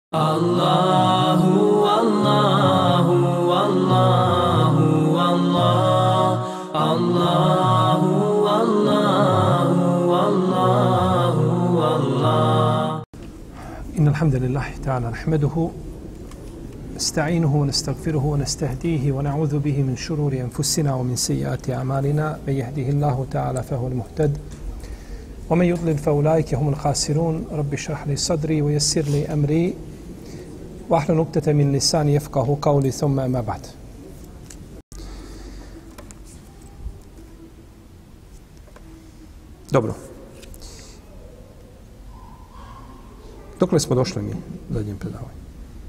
Allahu, Allahu, Allahu, Allah, Allahu, Allahu, Allahu, Allah. إن الحمد لله تعالى نحمده نستعينه ونستغفره ونستهديه ونعوذ به من شرور أنفسنا ومن سيئات أعمالنا من يهده الله تعالى فهو المهتد ومن يضلل فأولئك هم الخاسرون رب اشرح لي صدري ويسر لي أمري واحلل عقدة من لساني يفقهوا قولي ثم أما بعد. Dobro. Dokle smo došli mi u zadnjem predavanju?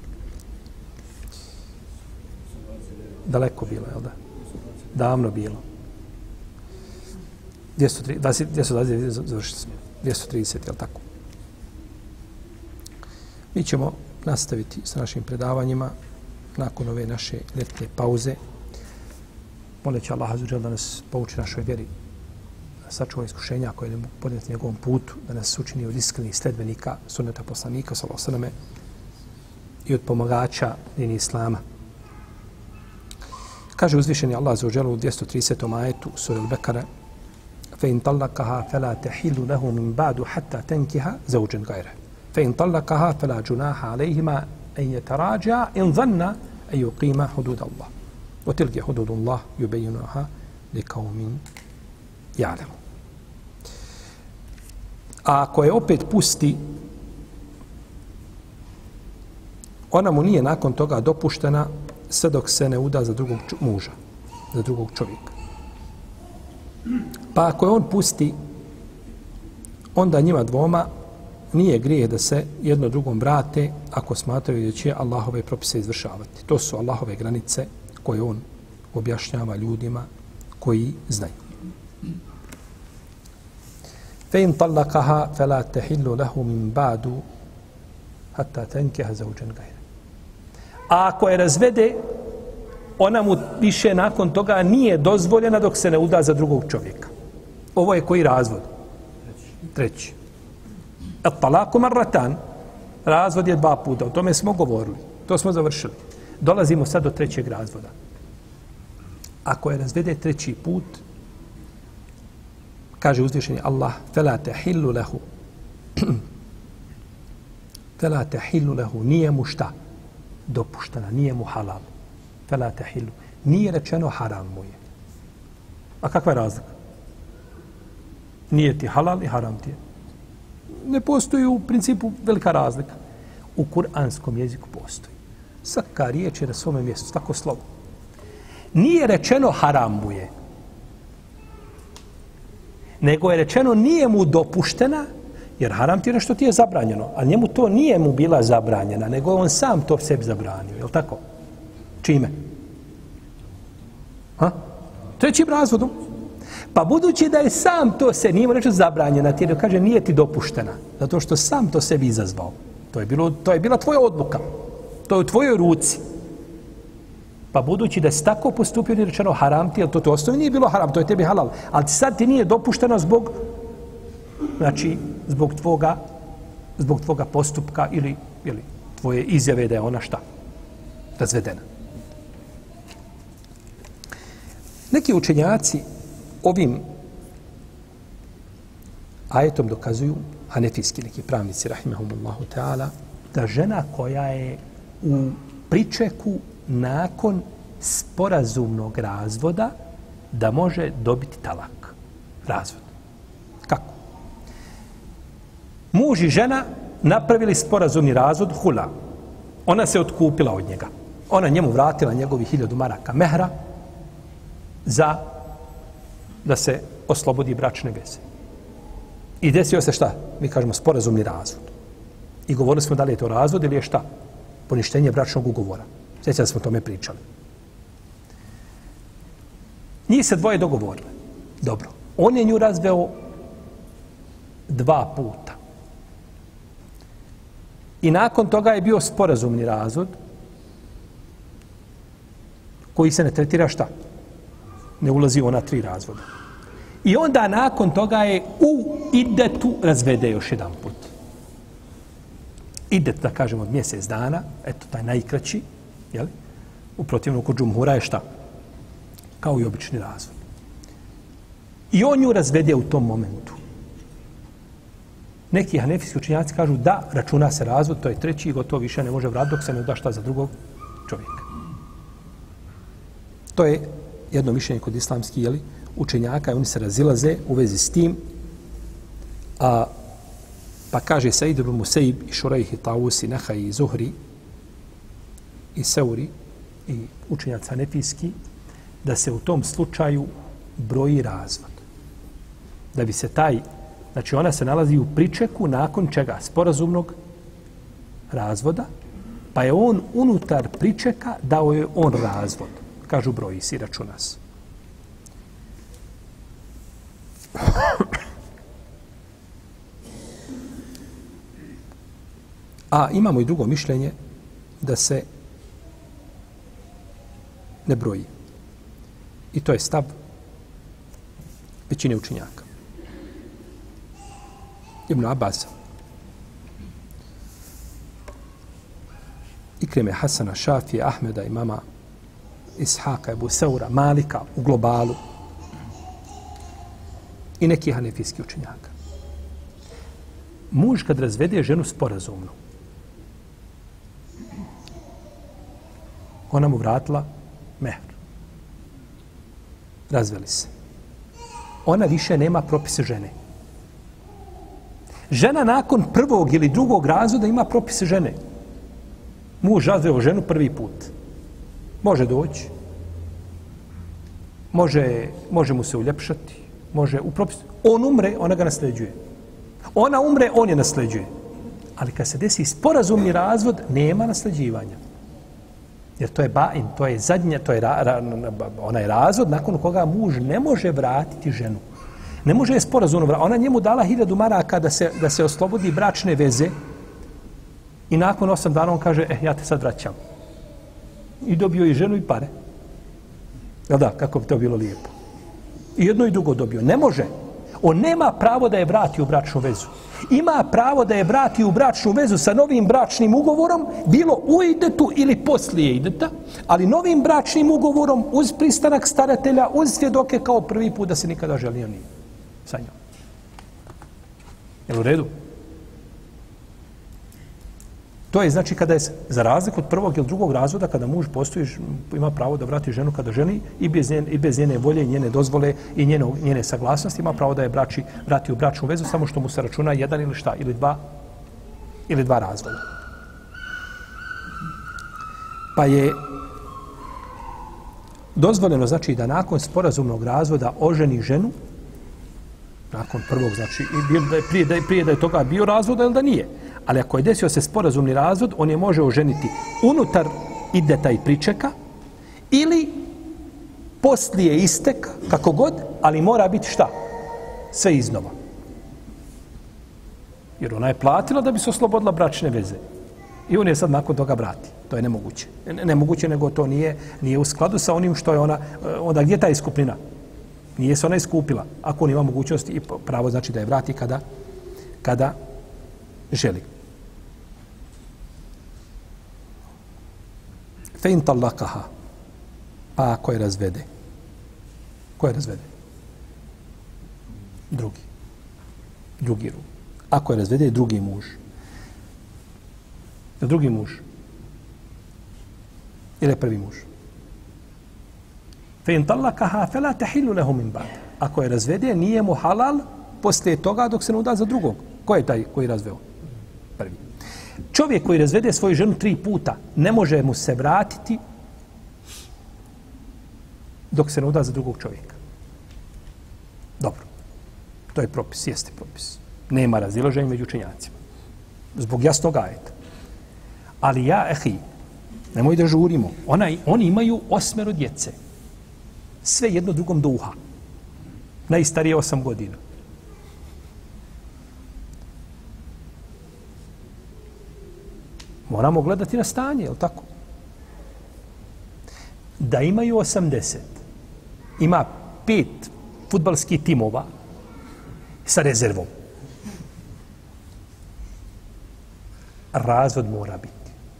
Daleko bilo, jel da? Davno bilo. 230, završili smo. 230, jel tako? Mi ćemo nastaviti sa našim predavanjima nakon ove naše ljetne pauze. Moleći Allah azuđel da nas pouči našoj vjeri, da sačuva iskušenja koje ne podnijeti njegovom putu, da nas učini od iskrenih sledbenika sunneta poslanika sallallahu alejhi ve selleme i od pomagača dini islama. Kaže uzvišeni Allah azuđel u 230. ajetu sura Al-Bekara: فَإِنْ طَلَّقَهَا فَلَا تَحِلُّ لَهُ مِنْ بَعْدُ حَتَّى تَنْكِحَ زَوْجًا غَيْرَهُ فإن طلقها فلا جناح عليهما أن يتراجعا إن ظنا أن يقيما حدود الله وتلك حدود الله يبينها لقوم يعلمون. A ako je opet pusti, ona mu nije nakon toga dopuštena sve dok se ne uda za drugog muža, za drugog čovjeka. Pa ako je on pusti, onda njima dvoma nije grijeh da se jedno drugom vrate ako smatraju da će Allahove propise izvršavati. To su Allahove granice koje on objašnjava ljudima koji znaju. فَإِنْ طَلَّقَهَا فَلَا تَحِلُّ لَهُ مِنْ بَعْدُ حَتَّى تَنْكِحَ زَوْجًا غَيْرَهُ. A ako je razvede, ona mu više nakon toga nije dozvoljena dok se ne uda za drugog čovjeka. Ovo je koji razvod? Treći. At-talaku marratan. Razvod je 2 puta. O tome smo govorili. To smo završili. Dolazimo sad do trećeg razvoda. Ako je razvede 3. put, kaže uzvišeni Allah: فَلَا تَحِلُّ لَهُ فَلَا تَحِلُّ لَهُ. Nije mu šta? Dopuštena. Nije mu halal. فَلَا تَحِلُّ. Nije rečeno haram mu je. A kakva je razlika? Nije ti halal i haram ti je. Ne postoji u principu velika razlika. U kuranskom jeziku postoji. Svaka riječ je na svome mjestu, svako slovo. Nije rečeno haram mu je, nego je rečeno nije mu dopuštena, jer haram ti je nešto ti je zabranjeno, a njemu to nije mu bila zabranjena, nego on sam to sebi zabranio. Je li tako? Čime? Trećim razvodom. Pa budući da je sam to se nije mu reći zabranjena, ti kaže nije ti dopuštena, zato što sam to sebi izazvao. To je bila tvoja odluka. To je u tvojoj ruci. Pa budući da si tako postupio, nije rečeno haram ti, jer to osnovi nije bilo haram, to je tebi halal. Ali sad ti nije dopušteno zbog, znači, zbog tvoga postupka ili tvoje izjave da je ona šta? Razvedena. Neki učenjaci ovim ajetom dokazuju, hanefijski neki pravnici, rahimahumullahu ta'ala, da žena koja je u pričeku nakon sporazumnog razvoda, da može dobiti talak. Razvod. Kako? Muž i žena napravili sporazumni razvod, hula. Ona se otkupila od njega. Ona njemu vratila njegovi 1000 maraka mehra da se oslobodi bračne veze. I desio se šta? Mi kažemo sporazumni razvod. I govorili smo da li je to razvod ili je šta? Poništenje bračnog ugovora. Sjećam da smo o tome pričali. Njih se dvoje dogovorile. Dobro. On je nju razveo 2 puta. I nakon toga je bio sporazumni razvod koji se ne tretira šta? Ne ulazi ona 3 razvoda. I onda nakon toga je u idetu razvede još jedan put. idet, da kažemo, od mjesec dana, eto, taj najkraći, jel? U protivnom kod džumhura je šta? Kao i obični razvod. I on nju razvede u tom momentu. Neki hanefijski učenjaci kažu da, računa se razvod, to je treći i gotovo više ne može vratiti dok se ne da šta za drugog čovjeka. To je jedno mišljenje kod islamskih učenjaka i oni se razilaze u vezi s tim. Pa kaže Said ibn Musaib i Šurejh i Tawus i Nehaj i Zuhri i Seuri i učenjaci hanefijski da se u tom slučaju broji razvod. Da bi se taj, znači ona se nalazi u pričeku nakon čega? Sporazumnog razvoda, pa je on unutar pričeka dao je on razvod. Kažu broji si, računa se. A imamo i drugo mišljenje da se ne broji. I to je stav većine učenjaka. Ibn Abbas, Ikrime Hasana, Šafije, Ahmeda, imama Ishaka, Ebu Seura, Malika u globalu i neki hanefijski učenjaka. Muž kad razvede ženu sporazumno, ona mu vratila mehr. Razveli se. Ona više nema propise žene. Žena nakon prvog ili drugog razvoda ima propise žene. Muž razveo ženu prvi put. Može doći. Može mu se uljepšati. Može u propisu. On umre, ona ga nasljeđuje. Ona umre, on je nasljeđuje. Ali kad se desi sporazumni razvod, nema nasljeđivanja. Jer to je bain, to je zadnja, to je onaj razvod nakon koga muž ne može vratiti ženu. Ne može je sporazumno vratiti. Ona njemu dala 1000 maraka da se oslobodi bračne veze i nakon 8 dana on kaže, ja te sad vraćam. I dobio i ženu i pare. Jel da, kako bi to bilo lijepo. I jedno i drugo dobio. Ne može. On nema pravo da je vrati u bračnu vezu. Ima pravo da je vrati u bračnu vezu sa novim bračnim ugovorom, bilo u idetu ili poslije ideta, ali novim bračnim ugovorom uz pristanak staratelja, uz svjedoke kao prvi put da se nikada želio nije sa njom. Jel u redu? To je znači kada je za razliku od prvog ili drugog razvoda, kada muž postoji, ima pravo da vrati ženu kada želi i bez njene volje, njene dozvole i njene saglasnosti, ima pravo da je vrati u bračnu vezu, samo što mu se računa jedan ili šta, ili dva razvoda. Pa je dozvoljeno znači da nakon sporazumnog razvoda oženi ženu, nakon prvog, znači prije da je toga bio razvoda ili da nije. Ali ako je desio se sporazumni razvod, on je može oženiti unutar ideta i pričeka ili poslije isteka, kako god, ali mora biti šta? Sve iznova. Jer ona je platila da bi se oslobodila bračne veze. I on je sad nakon toga vrati. To je nemoguće. Nemoguće, nego to nije u skladu sa onim što je ona, onda gdje je ta iskupnina? Nije se ona iskupila. Ako on ima mogućnost i pravo znači da je vrati kada želi. Fe in talakaha, pa ako je razvede. Ko je razvede? Drugi. Ako je razvede, drugi muž. Drugi muž. Ili je prvi muž. Fe in talakaha, fe la tehillu lehu min ba'd. Ako je razvede, nije mu halal poslije toga dok se ne uda za drugog. Ko je taj koji je razveo? Prvi. Čovjek koji razvede svoju ženu 3 puta, ne može mu se vratiti dok se ne uda za drugog čovjeka. Dobro. To je propis, jeste propis. Nema razilaženja među učenjacima. Zbog jasnog ajeta. Ali nemoj da žurimo. Oni imaju 8 djece. Sve jedno drugom duha. Najstarije 8 godina. Moramo gledati na stanje, je li tako? Da imaju 80, ima 5 fudbalskih timova sa rezervom. razvod mora biti.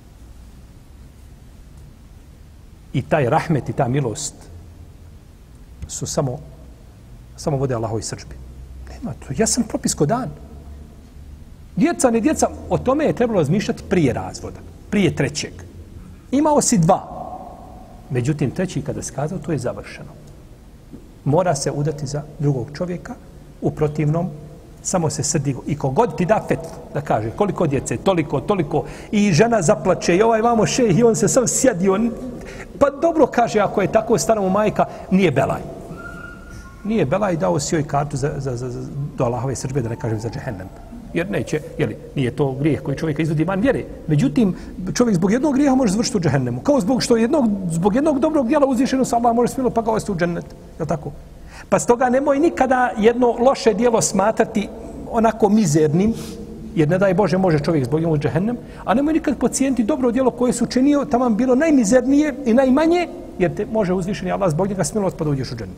I taj rahmet i ta milost su samo vode Allahovi srdžbi. Nema to. Ja sam propis ko dan. Djeca, ne djeca, o tome je trebalo razmišljati prije razvoda, prije trećeg. Imao si 2. Međutim, treći kada se kazao, to je završeno. Mora se udati za drugog čovjeka, u protivnom samo se srdi i kogod ti da fetvu, da kaže koliko djece, toliko, i žena zaplače, i ovaj vamo šejh, i on se sam sjedio. Pa dobro kaže, ako je tako stara mu majka, nije belaj. Nije belaj, dao si joj kartu do Allahove srdžbe, da ne kažem za džehennem. Jer neće, nije to grijeh koji čovjeka izvodi van vjere. Međutim, čovjek zbog jednog grijeha može završiti u džehennemu. Kao zbog jednog dobrog djela uzvišeno sa Allah može smilo pa ga ovesti u džennet. Je li tako? Pa stoga nemoj nikada jedno loše djelo smatrati onako mizernim, jer ne daj Bože može čovjek zbog njega u džehennem, a nemoj nikad pocijeniti dobro djelo koje su učinio tamo bilo najmizernije i najmanje, jer te može uzvišeni Allah zbog njega smilost pa da uđeš u džennet.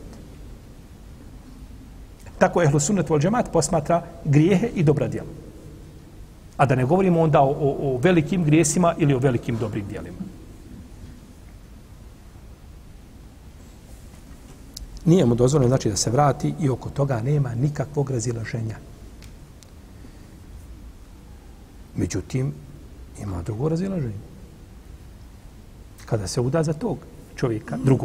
Tako ehlu sunnet wal džemat posmatra grijehe i dobra djela. A da ne govorimo onda o velikim grijesima ili o velikim dobrim djelima. Nije mu dozvoljeno znači da se vrati i oko toga nema nikakvog razilaženja. Međutim, ima drugo razilaženje. Kada se uda za tog čovjeka, drugog.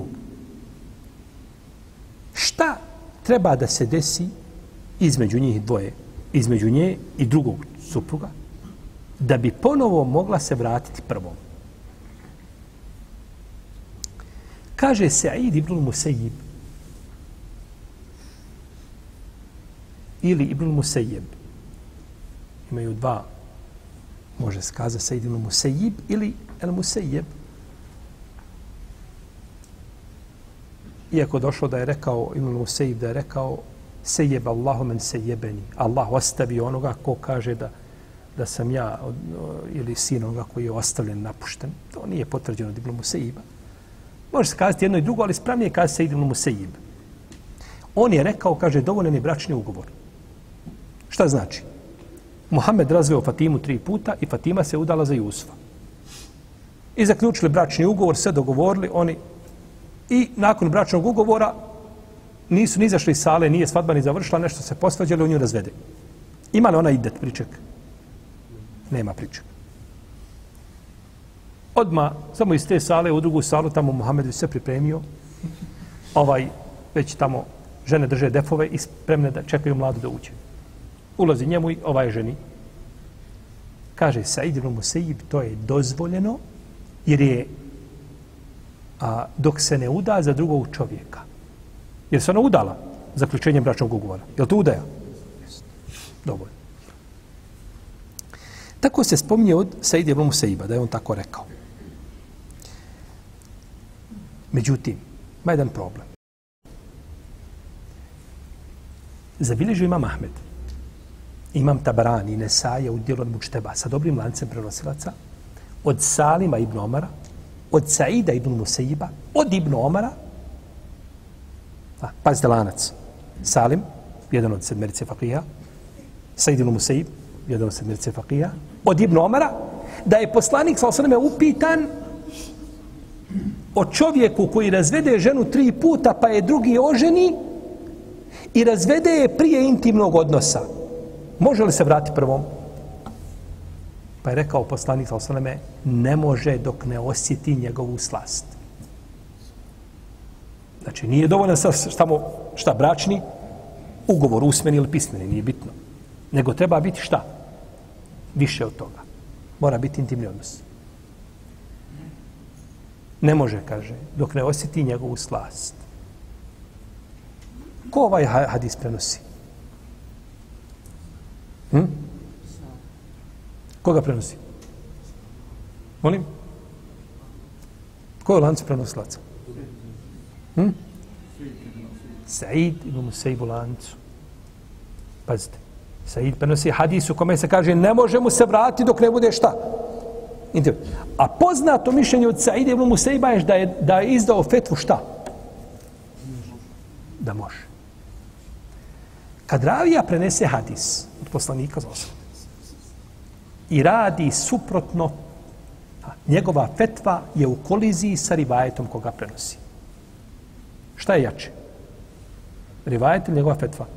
Šta treba da se desi između njih dvoje, između nje i drugog supruga, da bi ponovo mogla se vratiti prvom? Kaže Sa'id ibn Musayyib ili Ibn Musayyib. Imaju 2, može se kazati Sa'id ibn Musayyib ili El Musayyib. Iako došlo da je rekao Ibn Musayyib, da je rekao sejjeb Allahu men sejjebeni. Allah ostavio onoga ko kaže da sam ja ili sin onoga koji je ostavljen, napušten. To nije potvrđeno od Ibn Musayyiba. Može se kazati jedno i drugo, ali spravnije kaže se Ibn Musayyib. On je rekao, kaže, dovoljan je bračni ugovor. Šta znači? Muhammed razveo Fatimu 3 puta i Fatima se udala za Jusufa. I zaključili bračni ugovor, sve dogovorili, oni i nakon bračnog ugovora nisu ni izašli iz sale, nije svadba ni završila, nešto se posvađali, on nju razvede. Ima li ona idet priček? Nema priček. Odmah, samo iz te sale u drugu salu, tamo Muhammed se pripremio, već tamo žene drže defove i spremne da čekaju mladu da uđe. Ulazi njemu i ovaj ženi. Kaže Sa'id ibn Musayyib, to je dozvoljeno, jer je dok se ne uda za drugog čovjeka. Jer se ona udala zaključenjem bračnog ugovora. Je li to udaja? Dovoljno. Tako se spominje od Sa'id ibn Musayyiba, da je on tako rekao. Međutim, ima jedan problem. Zabilježio Imam Ahmed, Imam Tabarani i Nesaje u djelu od Mučteba sa dobrim lancem prenosilaca od Salima ibn Omara, od Sa'ida ibn Musayyiba, od Ibn Omara. Pazite lanac. Salim, jedan od 7 faqija, Sa'id ibn Musayyib, jedan od 7 faqija, od Ibn Omara, da je poslanik s.a.v. upitan o čovjeku koji razvede ženu 3 puta, pa je drugi oženi i razvede je prije intimnog odnosa. Može li se vratiti prvom? Pa je rekao poslanik s.a.v. ne može dok ne osjeti njegovu slast. Znači, nije dovoljno šta bračni ugovor, usmeni ili pismeni, nije bitno. Nego treba biti šta? Više od toga. Mora biti intimni odnos. Ne može, kaže, dok ne osjeti njegovu slast. Ko ovaj hadis prenosi? Koga prenosi? Molim? Ko je u lancu prenosilaca? Sa'id ibn Musayyib u lancu. Pazite. Sa'id prenosi hadis u kome se kaže ne može mu se vratiti dok ne bude šta? A poznato mišljenje od Sa'id ibn Musayyiba je da je izdao fetvu šta? Da može. Kad ravija prenese hadis od poslanika za osobu, i radi suprotno, njegova fetva je u koliziji sa rivajetom koga prenosi. Šta je jače? Rivajet ili njegova fetva?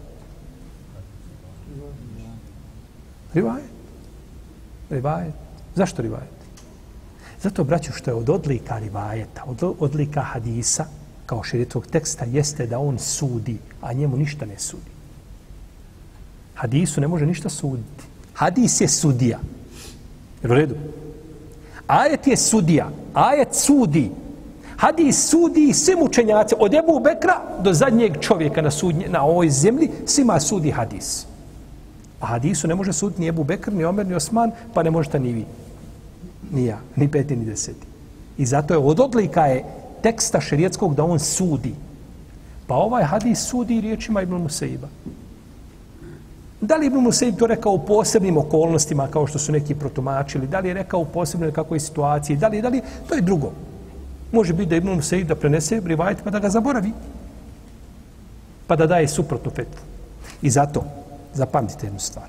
Rivajet. Rivajet. Zašto rivajet? Zato, braću, što je od odlika rivajeta, od odlika hadisa, kao šerijetskog teksta, jeste da on sudi, a njemu ništa ne sudi. Hadisu ne može ništa suditi. Hadis je sudija. Jer u redu? Ajet je sudija. Ajet sudi. Hadis sudi svim učenjacima. Od Ebu Bekra do zadnjeg čovjeka na ovoj zemlji, svima sudi hadis. A hadisu ne može suditi ni Ebu Bekr, ni Omer, ni Osman, pa ne možete ni vi. Ni ja, ni peti, ni deseti. I zato je od odlika je teksta šerijetskog da on sudi. Pa ovaj hadis sudi riječima Ibn Musaiba. Da li Ibn Musaib to rekao u posebnim okolnostima, kao što su neki protumačili, da li je rekao u posebnoj kakvoj situaciji, da li, to je drugo. Može biti da Ibn Musaib da prenese rivajet pa da ga zaboravi. Pa da daje suprotnu fetvu. I zato, zapamtite jednu stvar.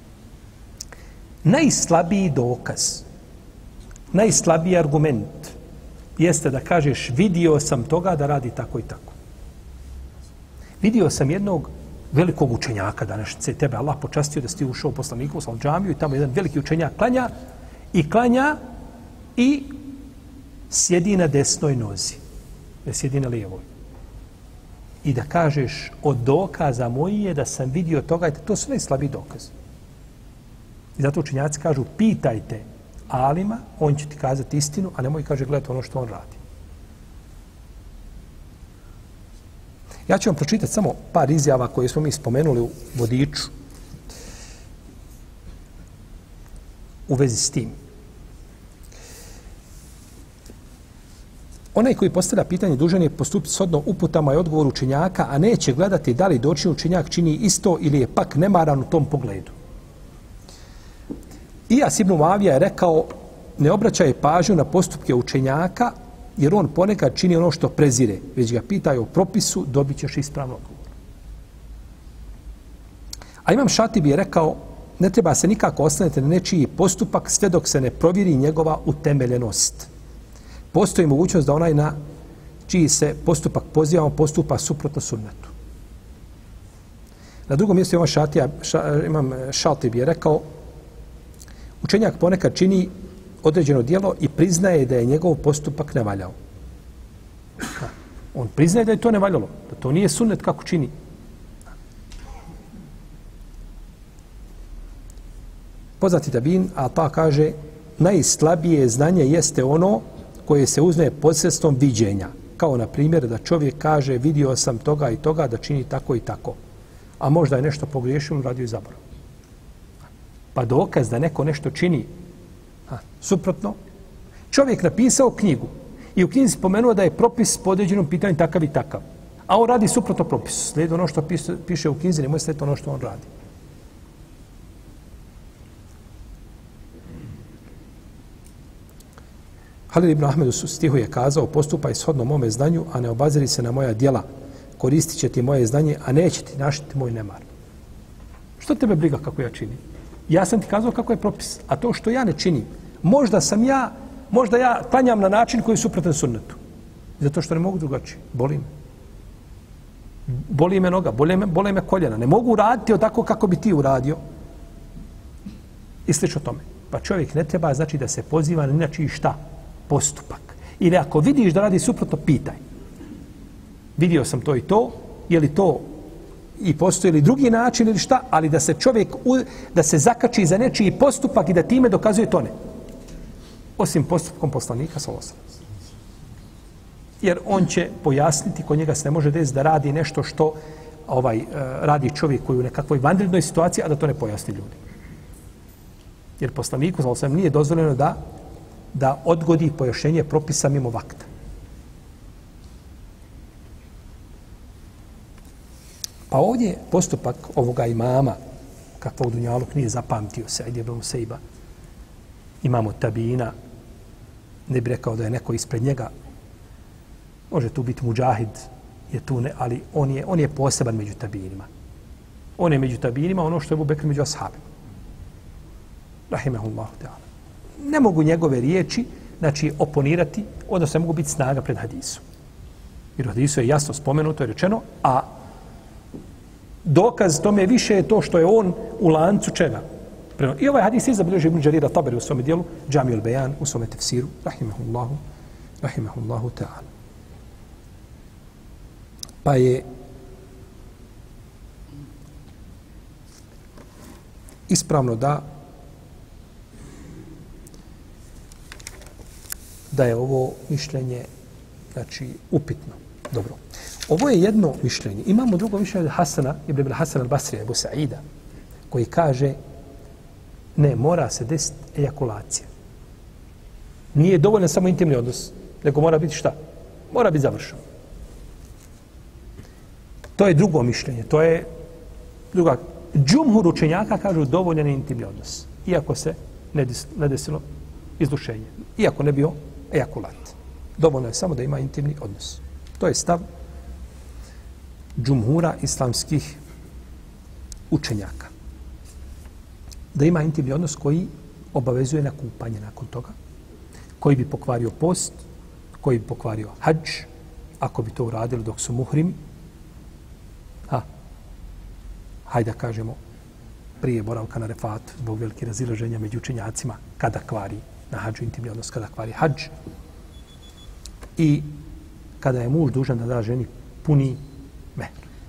Najslabiji dokaz, najslabiji argument jeste da kažeš vidio sam toga da radi tako i tako. Vidio sam jednog velikog učenjaka današnjice, tebe Allah počastio da si ti ušao u poslaniku u džamiju i tamo jedan veliki učenjak klanja i sjedi na desnoj nozi, ne sjedi na lijevoj. I da kažeš od dokaza moji je da sam vidio toga, to su najslabiji dokaz. I zato učenjaci kažu pitajte alima, on će ti kazati istinu, a nemoj kaže gledati ono što on radi. Ja ću vam pročitati samo par izjava koje smo mi spomenuli u vodiču u vezi s tim. Onaj koji postavlja pitanje dužan je postupiti shodno uputama i odgovoru učenjaka, a neće gledati da li dočin učenjak čini isto ili je pak nemaran u tom pogledu. Ijas ibn Muavija je rekao, ne obraćaj pažnju na postupke učenjaka, jer on ponekad čini ono što prezire, već ga pitaju o propisu, dobit ćeš ispravno odgovor. A Imam Šatibi je rekao, ne treba se nikako oslanjati na nečiji postupak sve dok se ne provjeri njegova utemeljenost. Postoji mogućnost da onaj na čiji se postupak pozivamo postupa suprotno sunnetu. Na drugom mjestu Imam Šatibi je rekao, učenjak ponekad čini određeno djelo i priznaje da je njegov postupak nevaljao. On priznaje da je to nevaljalo, da to nije sunnet kako čini. Poznati tabin, a pa kaže, najslabije znanje jeste ono koje se uzme posredstvom viđenja. Kao na primjer da čovjek kaže vidio sam toga i toga da čini tako i tako. A možda je nešto pogriješio, radio i zaborav. Pa dokaz da neko nešto čini suprotno. Čovjek napisao knjigu i u knjizi spomenuo da je propis po određenom pitanju takav i takav. A on radi suprotno propisu. Slijedi ono što piše u knjizi, nemoj slijediti ono što on radi. Halil ibn Ahmed u stihu je kazao, postupaj shodno mome znanju, a ne obaziri se na moja djela. Koristit će ti moje znanje, a neće ti našiti moj nemar. Što tebe briga kako ja činim? Ja sam ti kazao kako je propis. A to što ja ne činim, možda ja klanjam na način koji je suprotan sunnetu. Zato što ne mogu drugačije. Boli me. Boli me noga, boli me koljena. Ne mogu uraditi tako kako bi ti uradio. I slično tome. Pa čovjek ne treba znači da se poziva na inačiji šta? Postupak. Ili ako vidiš da radi suprotno, pitaj. Vidio sam to i to, je li to i postoji li drugi način ili šta, ali da se čovjek, da se zakači za nečiji postupak i da time dokazuje to ne. Osim postupkom poslanika, sallallahu alejhi ve sellem. Jer on će pojasniti, kod njega se ne može desiti da radi nešto što radi čovjek koji u nekakvoj vanrednoj situaciji, a da to ne pojasni ljudi. Jer poslaniku, sallallahu alejhi ve sellem, nije dozvoljeno da odgodi pojašnjenje propisa mimo vakta. Pa ovdje postupak ovoga imama, kakvog Dunjaluk nije zapamtio se, Said ibn Musaiba, imamo tabina, ne bi rekao da je neko ispred njega, može tu biti muđahid, je tu ne, ali on je poseban među tabinima. On je među tabinima ono što je Ebu Bekr među ashabima. rahimehullahu ta'ala. Ne mogu njegove riječi, znači, oponirati, odnosno ne mogu biti snaga pred hadisom. Jer u hadisu je jasno spomenuto i rečeno, a dokaz tome više je to što je on u lancu čega? I ovaj hadis je zabilježio Ibn Đarira Taberi u svome dijelu, Džamijul Bejan, u svome tefsiru, rahimehullahu ta'ala. Pa je ispravno da je ovo mišljenje, znači, upitno. Dobro. Ovo je jedno mišljenje. Imamo drugo mišljenje od Hasana, Ibn Hasan al-Basrija, Ebu Sa'ida, koji kaže ne, mora se desiti ejakulacija. Nije dovoljno samo intimni odnos, nego mora biti šta? Mora biti završeno. To je drugo mišljenje. To je druga. Džumhur učenjaka kažu dovoljan je intimni odnos. Iako se ne desilo izdušenje. Iako ne bio ejakulat. Dovoljno je samo da ima intimni odnos. To je stav džumhura islamskih učenjaka. Da ima intimni odnos koji obavezuje na kupanje nakon toga, koji bi pokvario post, koji bi pokvario hadž, ako bi to uradili dok su muhrimi, hajde da kažemo, prije boravka na refatu, zbog velike razilaženja među učenjacima, kada kvari na hadžu intimni odnos, kada kvari hadž, i kada je muž dužan da da ženi puni mehr.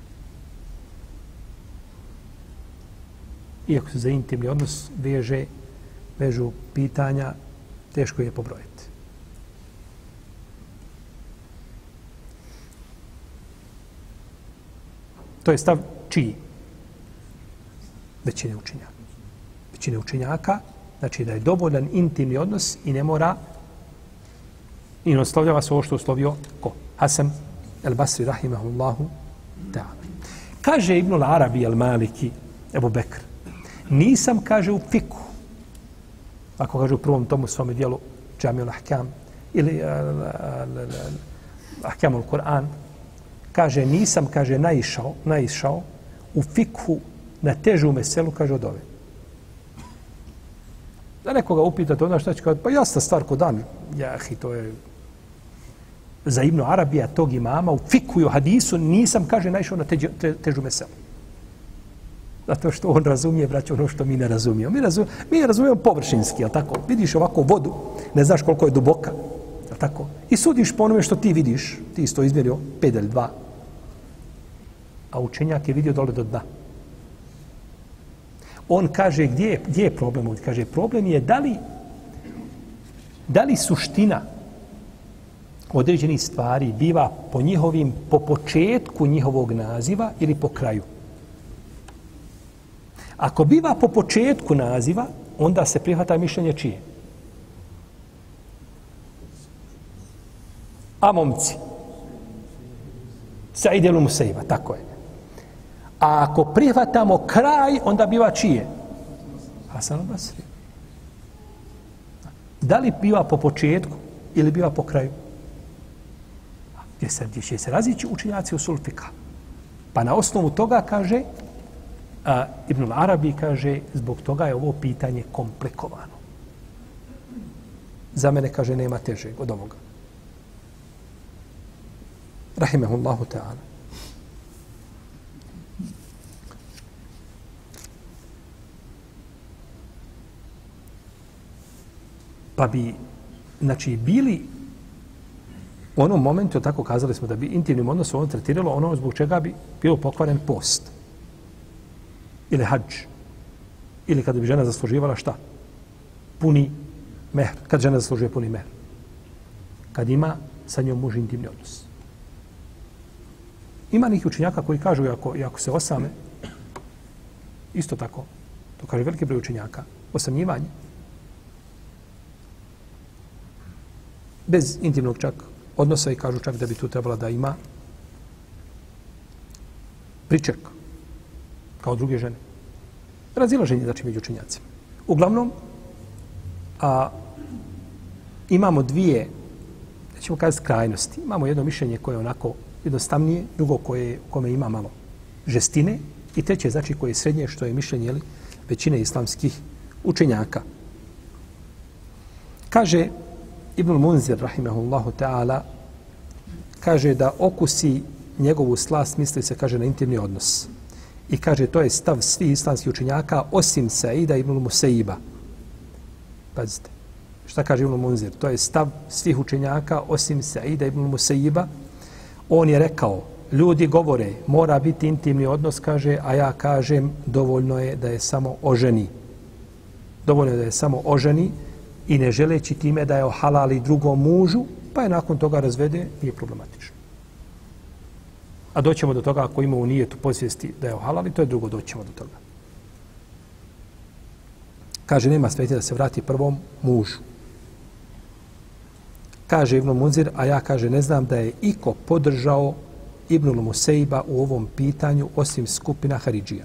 Iako se za intimni odnos vežu pitanja, teško je pobrojiti. To je stav čiji? Većine učenjaka. Većine učenjaka, znači da je dovoljan intimni odnos i ne mora, i ne oslovljava se ovo što oslovio ko? Hasan el-Basri, rahimahullahu ta'ala. Kaže Ibn al-Arabi al-Maliki, Ebu Bekr, nisam, kaže, u fiku, ako kaže u prvom tomu svome dijelu Džamijul Ahkam ili Ahkamul Kur'an, kaže, nisam, kaže, naišao u fikhu na težu meselu, kaže, od ove. Da nekoga upitate onda šta će kaže, pa jasna stvar ko dan, to je za Ibn Arabija, tog imama, u fikhu i u hadisu, nisam, kaže, naišao na težu meselu. Zato što on razumije, braćo, ono što mi ne razumijemo. Mi razumijemo površinski, jel tako? Vidiš ovako vodu, ne znaš koliko je duboka, jel tako? I sudiš po onome što ti vidiš, ti isto izmjerio 5 ili 2, a učenjak je vidio dole do dna. On kaže, gdje je problem ovdje? Kaže, problem je da li suština određenih stvari biva po početku njihovog naziva ili po kraju. Ako biva po početku naziva, onda se prihvata mišljenje čije? A momci. Sa'id el-Musejba, tako je. A ako prihvatamo kraj, onda biva čije? Hasan al-Basri. Da li biva po početku ili biva po kraju? Gdje će se razići učenjaci u sulfika. Pa na osnovu toga kaže, Ibn Arabi kaže, zbog toga je ovo pitanje komplikovano. Za mene, kaže, nema težeg od ovoga. Rahimehullahu ta'ala. Pa bi, znači, bili u onom momentu, tako kazali smo, da bi intimnim odnosom ono tretiralo ono zbog čega bi bilo pokvaren post. Ili hadž. Ili kada bi žena zasluživala šta? Puni mehr. Kad žena zaslužuje puni mehr? Kad ima sa njom muž intimni odnos. Ima nekih učenjaka koji kažu, ako se osame, isto tako, to kaže veliki broj učenjaka, osamljivanje, bez intimnog čak odnosa, i kažu čak da bi tu trebala da ima priček kao druge žene. Razilaženje, znači, među učenjacima. Uglavnom, imamo dvije, da ćemo kazati, krajnosti. Imamo jedno mišljenje koje je onako jednostavnije, drugo kome ima malo žestine, i treće, znači, koje je srednje, što je mišljenje većine islamskih učenjaka. Kaže Ibn Munzir, rahimahullahu ta'ala, kaže da okusi njegovu slast, misli se, kaže, na intimni odnos. I kaže, to je stav svih islamskih učenjaka, osim Saida ibn Musaiba. Pazite, šta kaže Ibn Munzir? To je stav svih učenjaka, osim Saida ibn Musaiba. On je rekao, ljudi govore, mora biti intimni odnos, kaže, a ja kažem, dovoljno je da je samo oženi. Dovoljno je da je samo oženi i ne želeći time da je ohalali drugom mužu, pa je nakon toga razvede, nije problematično. A doćemo do toga ako ima u nijetu posvijesti da je ohalali, to je drugo, doćemo do toga. Kaže, nema smetnje da se vrati prvom mužu. Kaže Ibn Munzir, a ja, kaže, ne znam da je iko podržao Ibn Musaiba u ovom pitanju osim skupina Haridžija.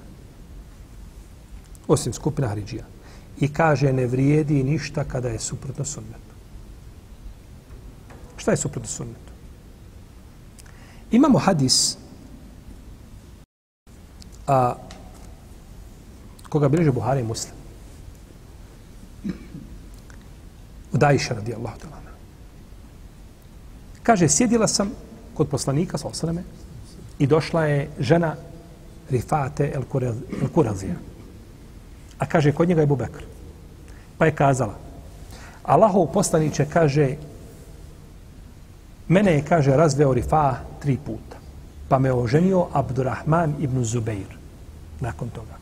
Osim skupina Haridžija. I kaže, ne vrijedi ništa kada je suprotno sunnetu. Šta je suprotno sunnetu? Imamo hadis koga bilježe Buhari i Muslim. Od Ajše radijallahu ta'ala. Kaže, sjedila sam kod poslanika sallallahu alejhi ve selleme i došla je žena Rifate el-Kurazija. A kaže, kod njega je Abu Bekr. Pa je kazala, Allahov poslaniče, kaže, mene je, kaže, razveo Rifa 3 puta. Pa me oženio Abdurrahman ibn Zubeir nakon toga.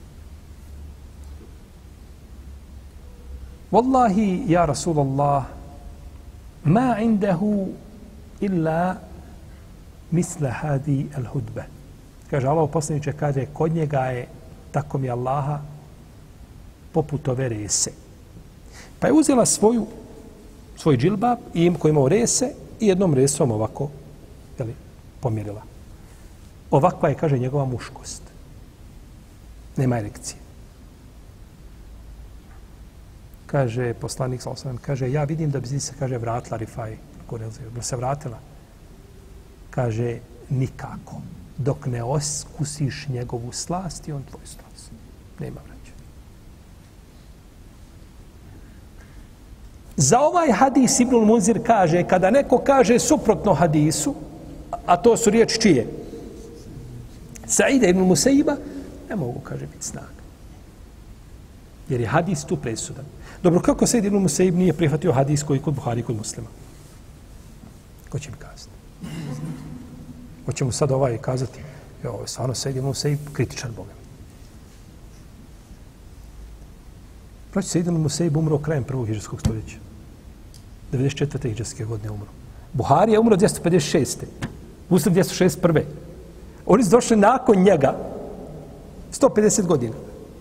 Wallahi, ja Rasulallah, ma indahu illa misla hadi al-hudbe. Kaže, Allahov poslaniče, kaže, kod njega je, tako mi Allaha, poput ove rese. Pa je uzela svoj džilbab i koji imao rese i jednom resom ovako pomjerila. Ovakva je, kaže, njegova muškost. Nema erekcije. Kaže poslanik sallallahu alejhi ve sellem, kaže, ja vidim da bi se, kaže, vratila Rifaj, da se vratila. Kaže, nikako. Dok ne oskusiš njegovu slast i on tvoju slast. Nema vraća. Za ovaj hadis Ibn Munzir kaže, kada neko kaže suprotno hadisu, a to su riječi čije? Saida ibn Musaiba, ne mogu, kaže, biti snaga. Jer je hadis tu presudan. Dobro, kako Said ibn Musaib nije prihvatio hadis koji kod Buhari i kod Muslima? Ko će mi kazati? Hoće mu sad kazati, ovo je stvarno Said ibn Musaib kritičan Boga. Proći Said ibn Musaib umro krajem prvog hidžrskog stoljeća. 94. hidžrske godine umro. Buhari je umro 256. Muslim 261. Oni su došli nakon njega 150 godina.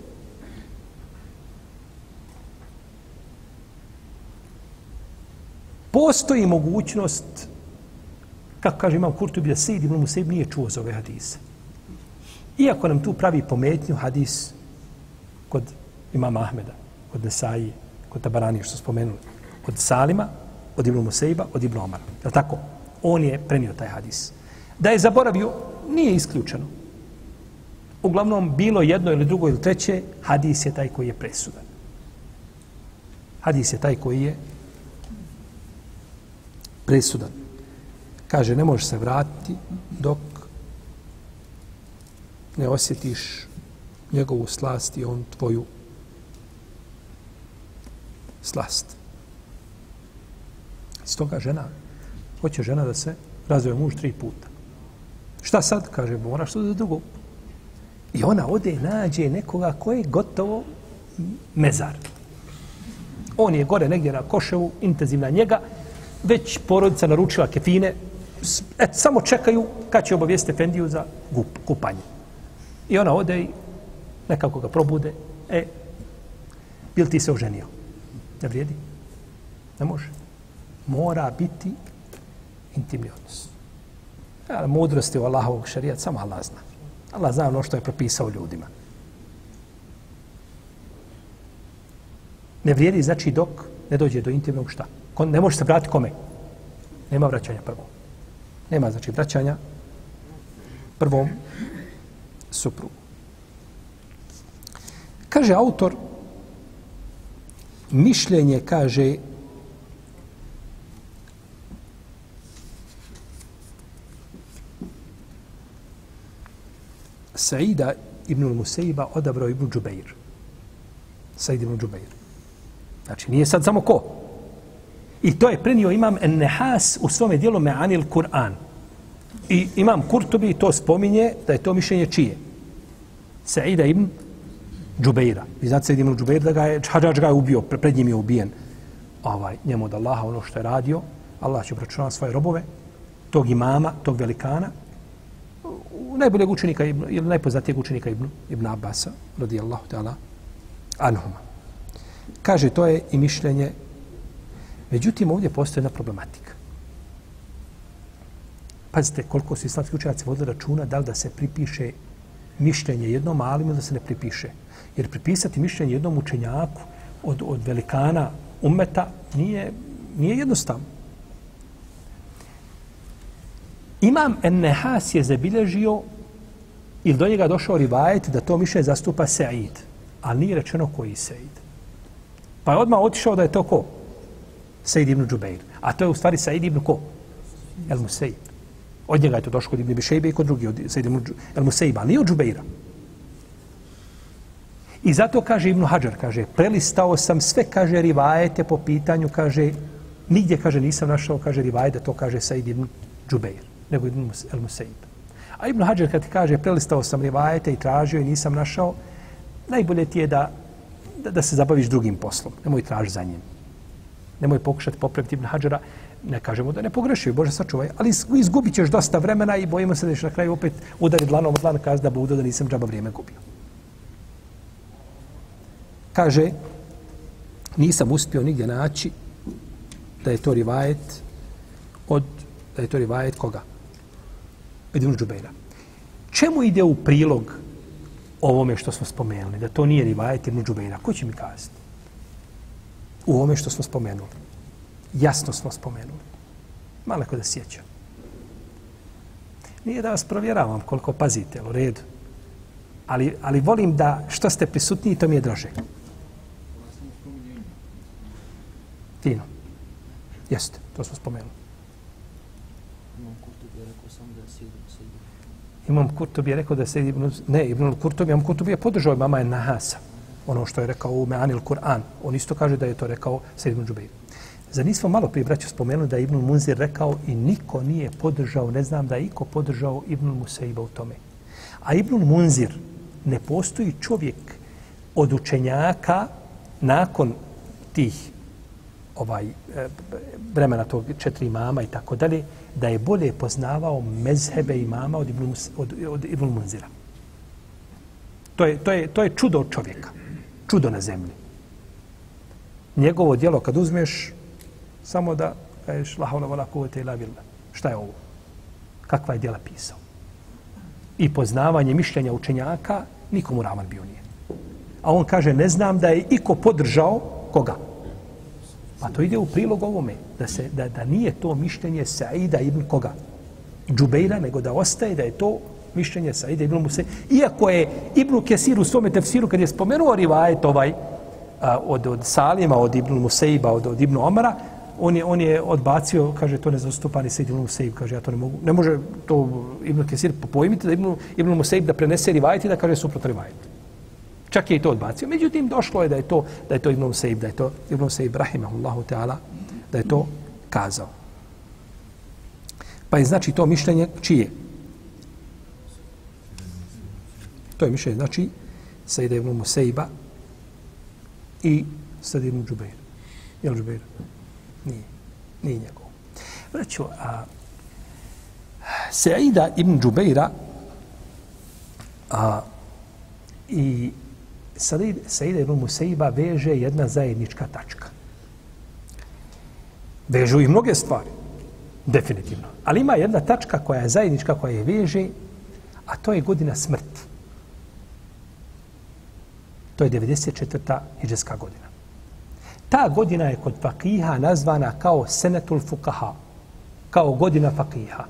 Postoji mogućnost, kako kaže imam Kurtubi, da Said ibn Musaib nije čuo za ove hadise. Iako nam tu pravi pometnju hadis kod imama Ahmeda, kod Nesaije, kod Tabaranije, što spomenuli, od Salima, od Ibn Musaiba, od Ibn Omara. Je li tako? On je prenio taj hadis. Da je zaboravio, nije isključeno. Uglavnom, bilo jedno ili drugo ili treće, hadis je taj koji je presudan. Hadis je taj koji je presudan. Kaže, ne možeš se vratiti dok ne osjetiš njegovu slast i on tvoju slast. Stoga hoće žena da se razvoje muž 3 puta. Šta sad? Kaže, moraš to za drugo. I ona ode i nađe nekoga koji je gotovo mezar. On je gore negdje na Koševu, intenzivna njega, već porodica naručila kefine, samo čekaju kad će obavijesti Efendiju za kupanje. I ona ode i nekako ga probude, bil ti se oženio? Ne vrijedi? Ne može. Mora biti intimni odnos. Mudrosti u Allahovog šarijata samo Allah zna. Allah zna ono što je propisao ljudima. Ne vrijedi, znači, dok ne dođe do intimnog šta? Ne može se vratiti kome? Nema vraćanja prvom. Nema, znači, vraćanja prvom suprugu. Kaže autor, mišljenje, kaže, Saida ibn Musejba odabrao ibn Džubeir. Said ibn Džubeir. Znači, nije sad samo ko. I to je prenio imam Ennehas u svome dijelu Me'anil Kur'an. I imam Kurtubi to spominje da je to mišljenje čije? Saida ibn Džubeira. Vi znate Said ibn Džubeir da ga je, Hadžadž ga je ubio, pred njim je ubijen. Njemu od Allaha ono što je radio, Allah će obračunati svoje robove, tog imama, tog velikana, najboljeg učenika ili najpoznatijeg učenika Ibn Abbasa, radijallahu ta'ala, anhuma. Kaže, to je i mišljenje. Međutim, ovdje postoji jedna problematika. Pazite, koliko su islamski učenjaci vodili računa da li da se pripiše mišljenje jednom alimu ili da se ne pripiše. Jer pripisati mišljenje jednom učenjaku od velikana ummeta nije jednostavno. Imam Ennehas je zabilježio ili do njega došao rivajet da to mišljenje zastupa Said, ali nije rečeno koji Said. Pa je odmah otišao da je to ko? Said ibn Džubeir. A to je u stvari Said ibn ko? El Musejb. Od njega je to došlo kod Ibn Bišejbe i kod drugi, od Said ibn El Musejba, ali nije od Džubeira. I zato kaže Ibn Hadžar, kaže, prelistao sam sve, kaže, rivajete po pitanju, kaže, nigdje, kaže, nisam našao, kaže, rivajete, to kaže Said ibn Džubeir, nego Ibn El Musejb. A Ibn Hadžar kad kaže, prelistao sam rivajete i tražio i nisam našao, najbolje ti je da se zabaviš drugim poslom. Nemoj traži za njim. Nemoj pokušati popraviti Ibn Hadžara. Ne kažemo da ne pogrešio, Bože sačuvaj, ali izgubit ćeš dosta vremena i bojimo se da ćeš na kraju opet udari dlanom od dlana, kazi da budu da nisam džaba vrijeme gubio. Kaže, nisam uspio nigdje naći da je to rivajet koga? Ibn Džubeira. Čemu ide u prilog ovome što smo spomenuli, da to nije rivajet Ibn Džubeira? Ko će mi kazati? U ovome što smo spomenuli. Jasno smo spomenuli. Malo ko da sjećam. Nije da vas provjeravam koliko pazite, u redu. Ali volim da što ste prisutniji, to mi je draže. Fino. Jeste, to smo spomenuli. Imam Kurtubi je rekao da se Ibn Kurtubi, Imam Kurtubi je podržao imama Ennehasa. Ono što je rekao u Me'anil Kur'an. On isto kaže da je to rekao Said ibn Džubeir. Zar nismo malo prije, braćo, spomenuli da je Ibn Munzir rekao i niko nije podržao, ne znam da je iko podržao Ibn Musejba u tome. A Ibn Munzir, ne postoji čovjek od učenjaka nakon tih vremena tog 4 imama i tako dalje, da je bolje poznavao mezhebe imama od Ibn Munzira. To je čudo od čovjeka. Čudo na zemlji. Njegovo djelo kad uzmeš, samo da kažeš la havla wala kuvvete illa billah. Šta je ovo? Kakva je djela pisao? I poznavanje mišljenja učenjaka nikomu ravan bio nije. A on kaže, ne znam da je iko podržao koga? Pa to ide u prilog ovome, da nije to mišljenje Saida ibn koga? Džubeira, nego da ostaje da je to mišljenje Saida ibn Musejba. Iako je Ibn Kesir u svome tefsiru, kad je spomenuo rivajet od Salima, od Ibn Musejba, od Ibn Omara, on je odbacio, kaže, to ne zastupa ni Said ibn Musejb, kaže, ja to ne mogu. Ne može to Ibn Kesir pojmiti da Ibn Musejb da prenese rivajet i da kaže suprot rivajet. Čak je i to odbacio. Međutim, došlo je da je to Ibn Musejb, da je to Ibn Musejb, rahimahullahu ta'ala, da je to kazao. Pa je znači to mišljenje čije? To je mišljenje, znači, Saida ibn Musejba i Said ibn Džubeir. Je li Džubeir? Nije njegov. Vraću, Saida ibn Džubeira i Saida ibn Musejba veže jedna zajednička tačka. Vežu i mnoge stvari, definitivno. Ali ima jedna tačka koja je zajednička, koja je veže, a to je godina smrti. To je 94. hidžretska godina. Ta godina je kod fakiha nazvana kao senetul fukaha, kao godina fakiha.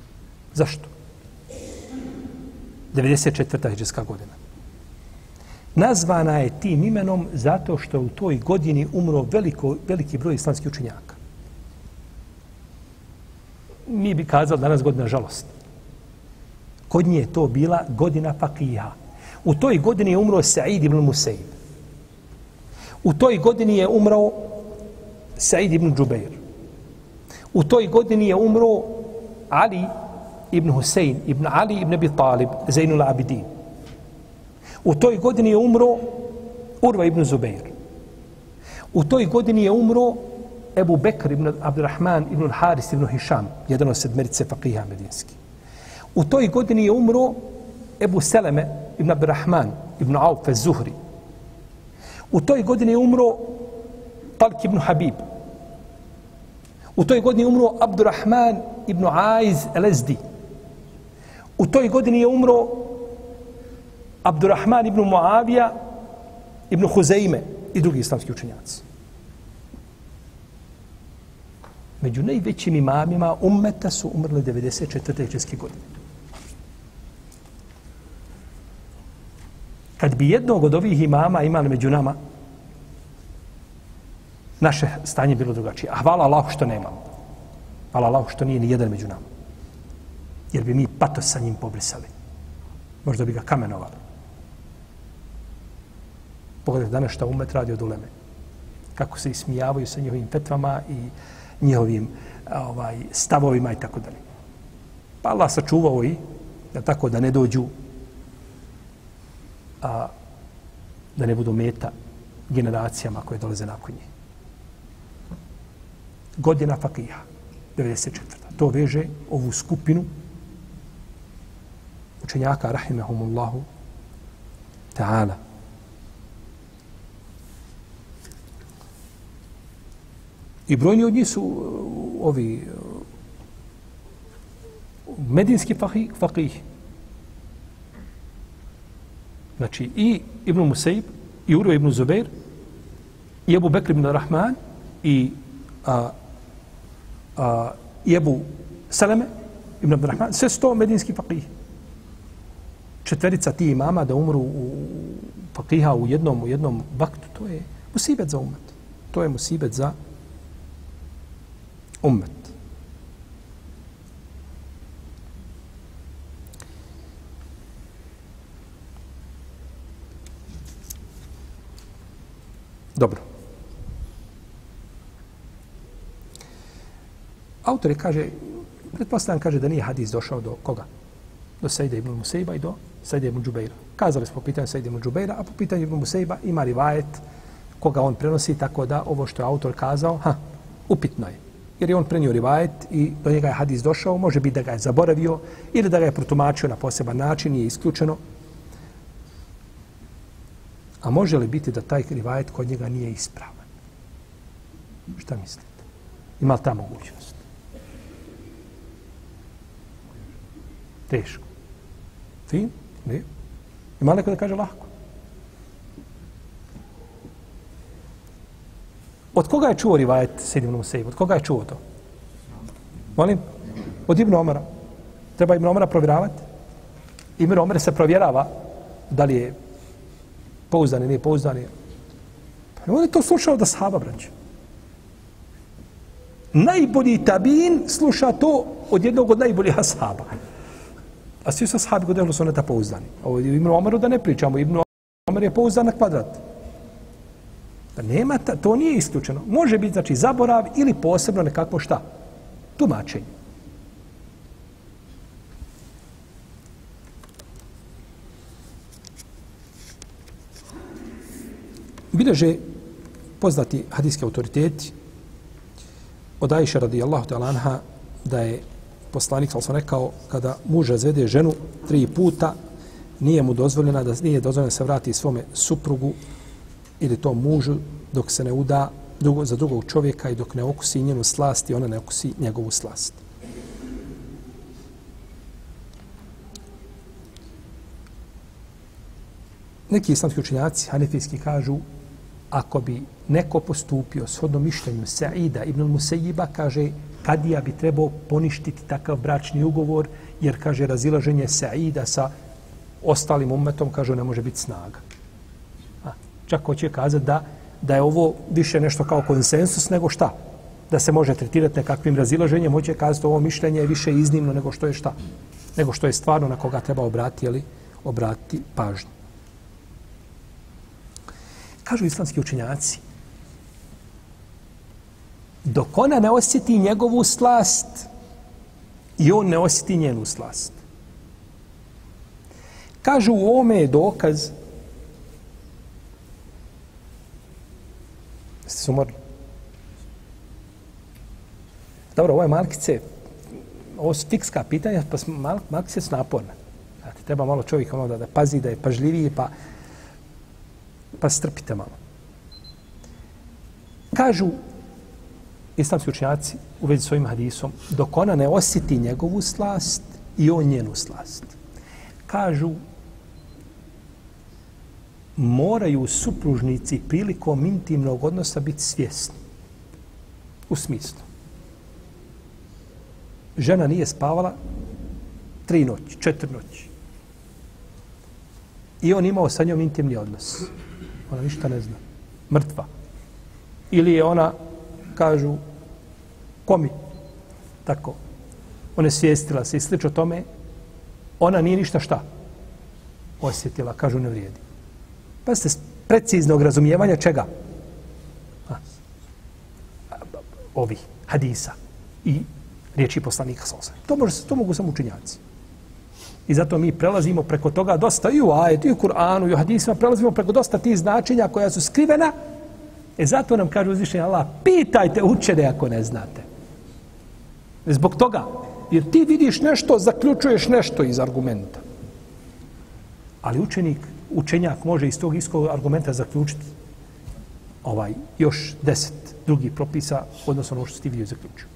Zašto? 94. hidžretska godina. nazvana je tim imenom zato što u toj godini umro veliki broj islamskih učenjaka. Mi bi kazali danas godina žalost. Kod nje je to bila godina fakiha. U toj godini je umro Sa'id ibn Musaib. U toj godini je umro Sa'id ibn Džubeir. U toj godini je umro Ali ibn Husein ibn Ali ibn Abi Talib, Zainul Abidin. U toj godini je umro Urva ibn Zubeir. U toj godini je umro Ebu Bekr ibn Abdurrahman ibn Haris ibn Hišam, jedan od sedmerice fakiha medinski. U toj godini je umro Ebu Seleme ibn Abdurrahman ibn Auf az-Zuhri. U toj godini je umro Talq ibn Habib. U toj godini je umro Abdurrahman ibn Aiz el-Ezdi. U toj godini je umro Abdurrahman ibn Muavija ibn Huzeime i drugi islamski učenjaci. Među najvećim imamima ummeta su umrli 94. hidžrske godine. Kad bi jednog od ovih imama imali među nama, naše stanje bilo drugačije. A hvala Allahu što nemamo. Hvala Allahu što nije ni jedan među nama. Jer bi mi patos sa njim pobrisali. Možda bi ga kamenovali. Pogledajte danas šta umet radi od uleme. Kako se ismijavaju sa njihovim fetvama i njihovim stavovima i tako dalje. Pa Allah sačuvao i da tako da ne dođu da ne budu meta generacijama koje dolaze nakon njih. Godina fakiha, 94. To veže ovu skupinu učenjaka, rahimehumullahu ta'ala. I brojni od njih su ovi medinski fakih. Znači i Ibn Musaib, i Urva ibn Zubair, i Ebu Bekr ibn Rahman, i Ebu Saleme ibn Abdurrahman, sve su to medinski fakih. Četverica ti imama da umru u fakiha u jednom vaktu, to je musibet za umet. To je musibet za ummet. Dobro. Autor je kaže, pretpostavljam kaže da nije hadis došao do koga? Do Sejda ibn Musejba i do Sejda ibn Džubeira. Kazali smo po pitanju Sejda ibn Džubeira, a po pitanju ibn Musejba ima rivajet koga on prenosi, tako da ovo što je autor kazao, upitno je. Jer je on prenio rivajet i do njega je hadis došao, može biti da ga je zaboravio ili da ga je protumačio na poseban način, nije isključeno. A može li biti da taj rivajet kod njega nije ispravan? Šta mislite? Ima li ta mogućnost? Teško. Fin? Ne. Ima li neko da kaže lahko? Od koga je čuo rivajet Sejid ibn Musaib? Od koga je čuo to? Molim? Od Ibn Omara. Treba Ibn Omara provjeravati? Ibn Omar se provjerava da li je pouzdan ili nije pouzdan. Pa on je to slušao da sahaba, braće. Najbolji tabin sluša to od jednog od najboljih ashaba. A svi su ashabi kod ehlu suneta pouzdani. Ovo je Ibn Omaru da ne pričamo. Ibn Omar je pouzdan na kvadrat. Pa nema, to nije isključeno. Može biti, znači, zaborav ili posebno nekakvo šta? Tumačenje. Bileže poznati hadijski autoriteti od Ajše radijallahu ta'ala anha da je poslanik sallallahu alejhi ve sellem rekao kada muž razvede ženu 3 puta nije dozvoljeno da se vrati svome suprugu ili tom mužu dok se ne uda za drugog čovjeka i dok ne okusi njenu slast i ona ne okusi njegovu slast. Neki islamski učenjaci hanefijski kažu ako bi neko postupio shodno mišljenju Sa'ida ibn Musejba, kaže kadija bi trebao poništiti takav bračni ugovor, jer kaže razilaženje Sa'ida sa ostalim ummetom, kaže ne može biti snaga. Čak hoće kazati da je ovo više nešto kao konsensus nego šta? Da se može tretirati nekakvim razilaženjem, hoće kazati ovo mišljenje je više iznimno nego što je šta? Nego što je stvarno na koga treba obratiti pažnju. Kažu islamski učenjaci, dok ona ne osjeti njegovu slast i on ne osjeti njenu slast. Kažu u ovome je dokaz. Jeste se umorili? Dobro, ovo je malkice, ovo su fikska pitanja, pa malkice su naporne. Znate, treba malo čovjek da pazi, da je pažljiviji, pa strpite malo. Kažu islamski učenjaci u vezi s ovim hadisom, dok ona ne osjeti njegovu slast i on njenu slast. Kažu, moraju supružnici prilikom intimnog odnosa biti svjesni. U smislu. Žena nije spavala 3 noći, 4 noći. I on imao sa njom intimni odnos. Ona ništa ne zna. Mrtva. Ili je ona, kažu, komi. Tako. Ona svijestila se i slično tome. Ona nije ništa šta? Osjetila, kažu, ne vrijedi. Pa ste preciznog razumijevanja čega? Ovih hadisa i riječi poslanika sallallahu. To mogu samo učenjaci. I zato mi prelazimo preko toga dosta i u ajetu, i u Kur'anu, i u hadisima, prelazimo preko dosta tih značenja koja su skrivena. Zato nam kaže uzvišenje Allah, pitajte učene ako ne znate. Zbog toga, jer ti vidiš nešto, zaključuješ nešto iz argumenta. Ali učenjak može iz tog iskog argumenta zaključiti još 10 drugih propisa, odnosno ono što si ti vidio zaključio.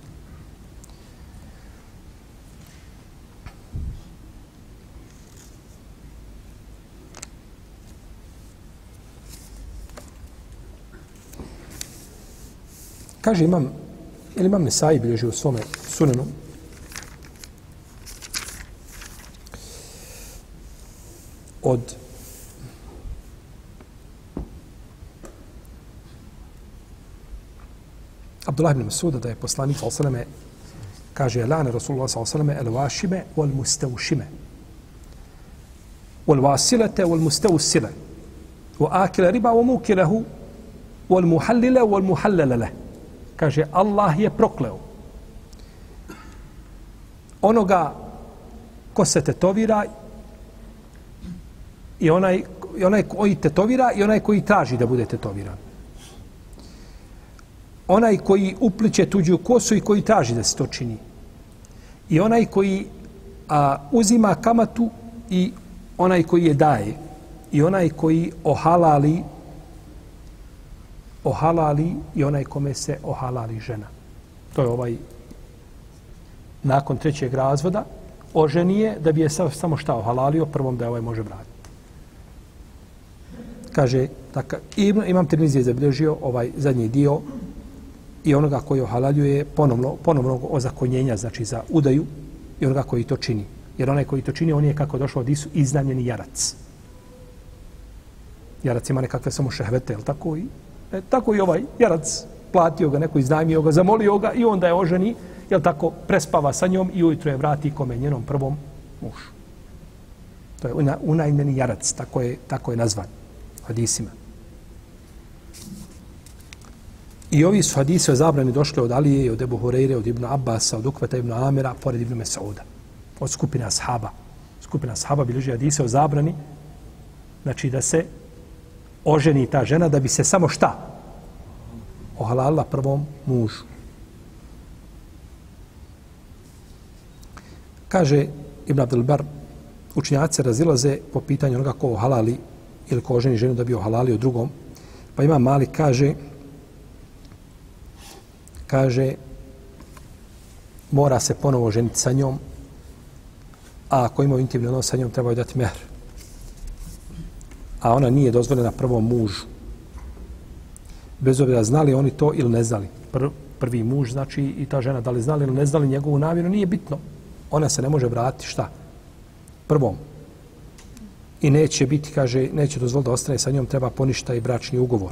Kaže imam Nesai bilježi u svome sunenu, od Abdullah ibn Masuda da je poslanik sallallahu kaže la'ana Rasulullah sallallahu al-washime wal-mustawshime wal-wasilata wal-mustawsila wa akila riba wa mukilahu wal-muhallila wal-muhallala lahu. Kaže, Allah je prokleo onoga ko se tetovira i onaj koji tetovira i onaj koji traži da bude tetoviran. Onaj koji upliče tuđu kosu i koji traži da se to čini. I onaj koji uzima kamatu i onaj koji je daje. I onaj koji ohalali i onaj kome se ohalali žena. To je nakon 3. razvoda oženi je da bi je samo šta ohalalio, prvom da je može vratiti. Kaže, imam Tirmizi je zabilježio zadnji dio i onoga koji ohalaljuje ponovno ozakonjenja, znači za udaju i onoga koji to čini. Jer onaj koji to čini, on je kako došlo od Isu iznajmljeni jarac. Jarac ima nekakve samo šehvete, jel tako? Tako i ovaj jarac platio ga, neko iznajmio ga, zamolio ga i onda je oženi, jel tako, prespava sa njom i ujutro je vrati kome njenom prvom mužu. To je unajmljeni jarac, tako je nazvan hadisima. I ovi su hadisi o zabrani došli od Alije, od Ebu Hureyre, od Ibn Abbasa, od Ukveta Ibn Amira, pored Ibn Mesauda. Od skupine ashaba. Skupina ashaba bilježi hadise o zabrani, znači da se oženi ta žena da bi se samo šta? Ohalalila prvom mužu. Kaže Ibn Abdul Bar, učenjaci razilaze po pitanju onoga ko ohalali ili ko oženi ženu da bi ohalalio drugom. Pa ima Malik kaže mora se ponovo ženiti sa njom, a ako ima intimni odnos sa njom treba joj dati mehr. A ona nije dozvoljena prvom mužu. Bez obzira znali oni to ili ne znali. Prvi muž, znači i ta žena, da li znali ili ne znali njegovu namjeru, nije bitno. Ona se ne može vratiti šta? Prvom. i neće biti, kaže, neće dozvoliti da ostane sa njom, treba poništa i bračni ugovor.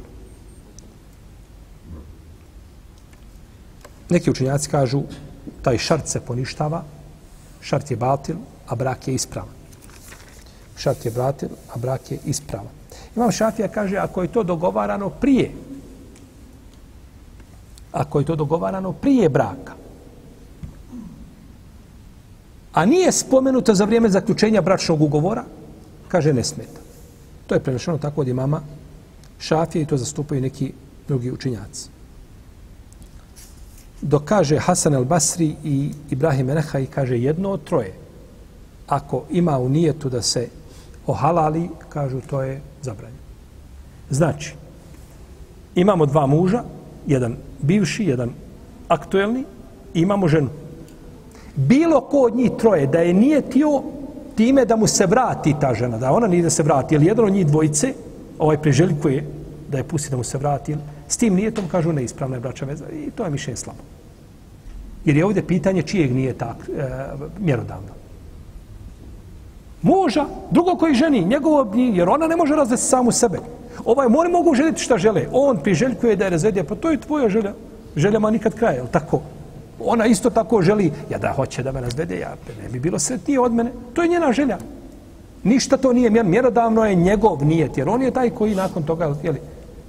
Neki učenjaci kažu, taj šart se poništava, šart je batil, a brak je ispravan. Šart je batil, a brak je ispravan. Imam Šafija kaže, ako je to dogovarano prije, ako je to dogovarano prije braka, a nije spomenuto za vrijeme zaključenja bračnog ugovora, kaže ne smeta. To je prenešeno tako od imama Šafije i to zastupaju neki drugi učenjaci. Dok kaže Hasan al-Basri i Ibrahim Enehaj, kaže jedno od troje. Ako ima u nijetu da se ohalali, kažu to je zabranjeno. Znači, imamo dva muža, jedan bivši, jedan aktuelni, i imamo ženu. Bilo ko od njih troje da je nijetio time da mu se vrati ta žena, da ona nije da se vrati, jer jedan od njih dvojice, priželjkuje da je pusti da mu se vrati, s tim nijetom kažu neispravna je bračna veza i to je mišljenje slabo. Jer je ovdje pitanje čijeg nije tak mjerodavno. Muža, drugo koji ženi, njegovo, jer ona ne može razvesti samu sebe. Oni mogu željeti šta žele. On priželjkuje da je razvedija, pa to je tvoja želja. Želja ma nikad kraja, je tako? Ona isto tako želi, ja da hoće da me razvede, ja ne bi bilo sretnije od mene. To je njena želja. Ništa to nije mjerodavno, je njegov nijet, jer on je taj koji nakon toga, jeli,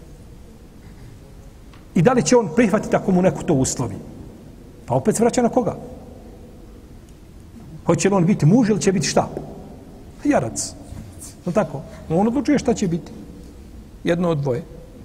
i da li će on prihvatiti ako mu neko to uslovi? Pa opet se vraća na koga? Hoće li on biti muž ili će biti šta? Jarac. No tako. On odlučuje šta će biti. Jedno od dvoje.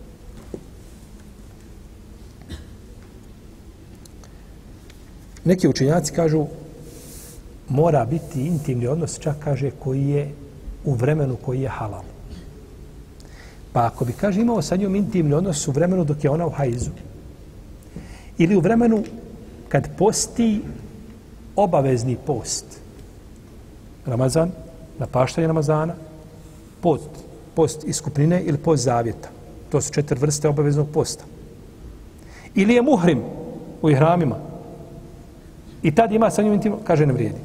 Neki učenjaci kažu mora biti intimni odnos, čak kaže koji je u vremenu koji je halal. Pa ako bi, kaže, imao sa njom intimni odnos u vremenu dok je ona u hajzu, ili u vremenu kad posti obavezni post, Ramazan, napaštanje Ramazana, post iskupnine ili post zavjeta. To su 4 vrste obaveznog posta. Ili je muhrim u ihramima i tad ima sa njom intimno, kaže ne vrijedi.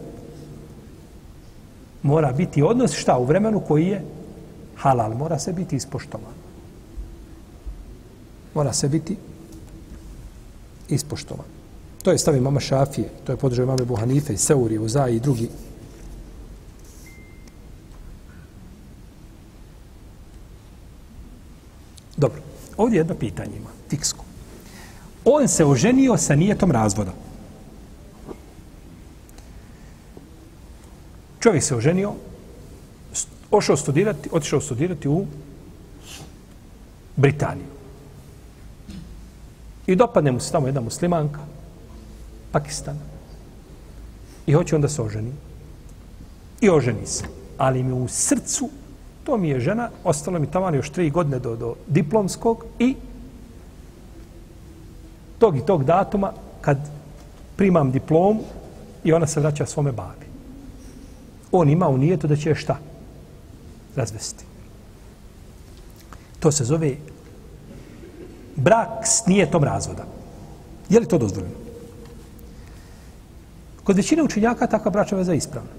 Mora biti odnos šta u vremenu koji je halal, mora se biti ispoštovan. Mora se biti ispoštovan. To je stav imama Šafije, to je podržao imame Ebu Hanife, Seuri, Uzaj i drugi. Dobro, ovdje jedno pitanje ima, fiksko. On se oženio sa nijetom razvoda. Čovjek se oženio, otišao studirati u Britaniju. I dopadne mu se tamo jedna muslimanka, Pakistan. I hoće onda se oženi. I oženi se. Ali mi u srcu, to mi je žena, ostalo mi tamo još 3 godine do diplomskog i tog datuma kad primam diplomu i ona se vraća svome babi. On ima u nijetu da će šta? Razvesti. To se zove brak s nijetom razvoda. Je li to dozvoljeno? Kod većine učenjaka takva bračna veza je ispravna.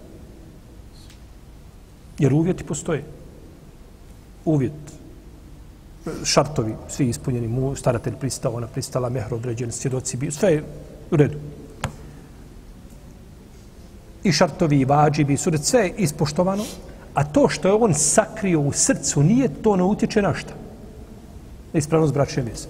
Jer uvjeti postoje. Uvjet, šartovi, svi ispunjeni, staratelj pristao, ona pristala, mehr određen, svjedoci bio, sve je u redu. I šartovi, i vađibi, suret, sve je ispoštovano, a to što je on sakrio u srcu nije, to ne utječe na šta? Na ispravnost bračne veze.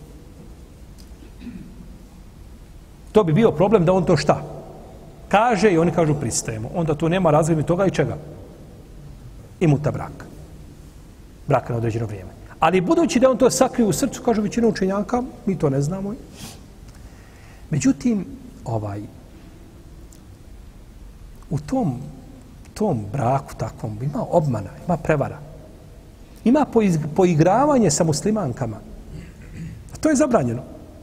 To bi bio problem da on to šta? Kaže i oni kažu pristajemo. Onda tu nema razvijeme toga i čega? Imuta braka. Braka na određeno vrijeme. Ali budući da on to sakrio u srcu, kažu većina učenjaka, mi to ne znamo. Međutim, u tom braku takvom ima obmana, ima prevara. Ima poigravanje sa muslimankama. A to je zabranjeno.